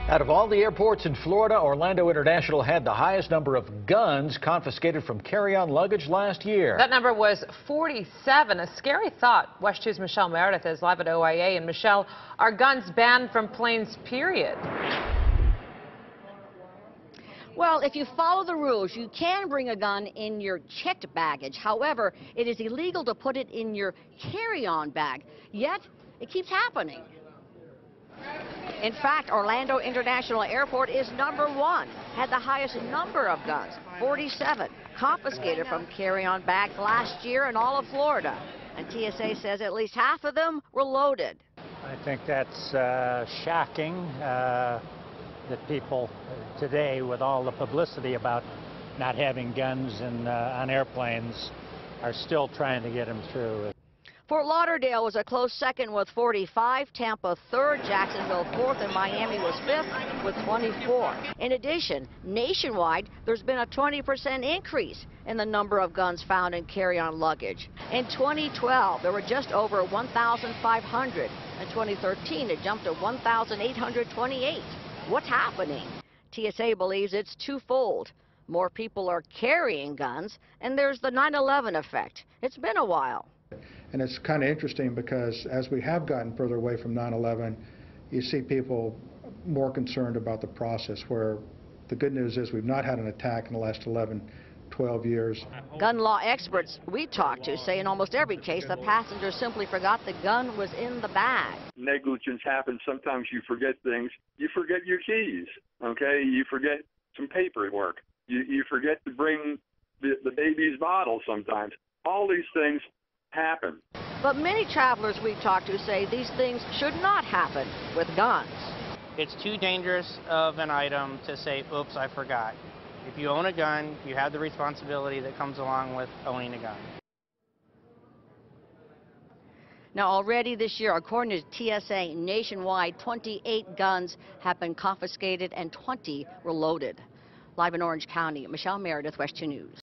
Out of all the airports in Florida, Orlando International had the highest number of guns confiscated from carry-on luggage last year. That number was 47, a scary thought. WESH 2's Michelle Meredith is live at OIA. And Michelle, are guns banned from planes, period? Well, if you follow the rules, you can bring a gun in your checked baggage. However, it is illegal to put it in your carry-on bag. Yet, it keeps happening. In fact, Orlando International Airport is #1, had the highest number of guns, 47, confiscated from carry-on bags last year in all of Florida. And TSA says at least half of them were loaded. I think that's shocking that people today, with all the publicity about not having guns on airplanes, are still trying to get them through. Fort Lauderdale was a close second with 45, Tampa third, Jacksonville fourth, and Miami was fifth with 24. In addition, nationwide, there's been a 20% increase in the number of guns found in carry-on luggage. In 2012, there were just over 1,500. In 2013, it jumped to 1,828. What's happening? TSA believes it's twofold. More people are carrying guns, and there's the 9/11 effect. It's been a while. And it's kind of interesting because as we have gotten further away from 9/11, you see people more concerned about the process, where the good news is we've not had an attack in the last 12 years. Gun law experts we talked to say in almost every case the passenger simply forgot the gun was in the bag. Negligence happens. Sometimes you forget things. You forget your keys, okay? You forget some paperwork. You forget to bring the baby's bottle sometimes. All these things happen. But many travelers we talked to say these things should not happen with guns. It's too dangerous of an item to say, oops, I forgot. If you own a gun, you have the responsibility that comes along with owning a gun. Now, already this year, according to TSA, nationwide, 28 guns have been confiscated and 20 were loaded. Live in Orange County, Michelle Meredith, WESH 2 News.